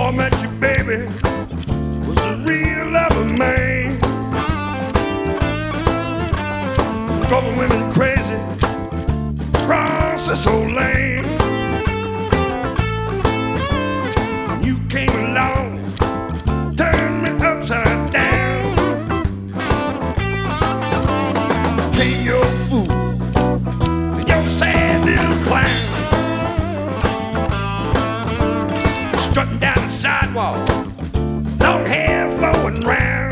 I met you, baby, was a real lover, man. Drove women crazy across this old lane. You came along, turned me upside down. Came your fool, your sad little clown, strutting down the sidewalk, long hair flowing round.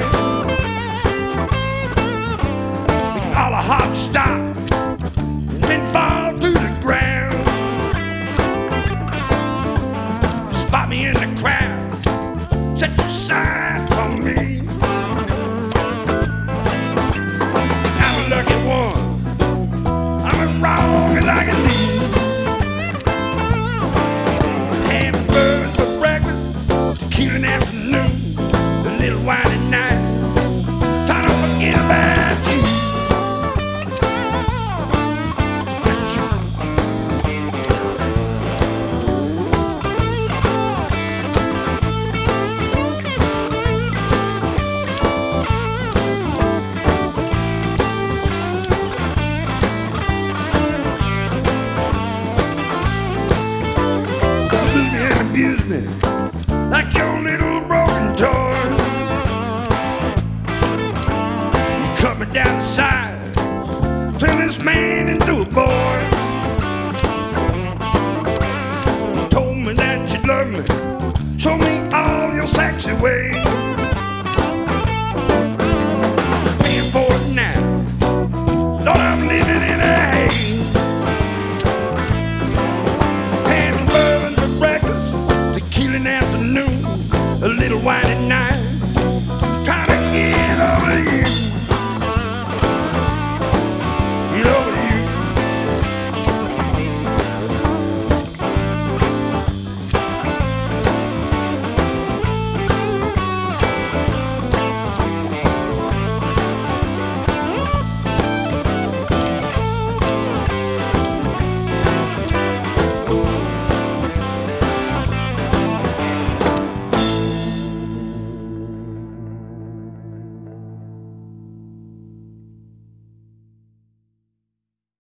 All a hot stop and then fall to the ground. Spot me in the crowd, set your sight on me. I'm a lucky one, I'm as wrong as I can be. Hamburgers for breakfast, tequila in the afternoon, a little wine at night. Try to forget about you. Abuse me like your little broken toy. You cut me down the side, turn this man into a boy. You told me that you loved me.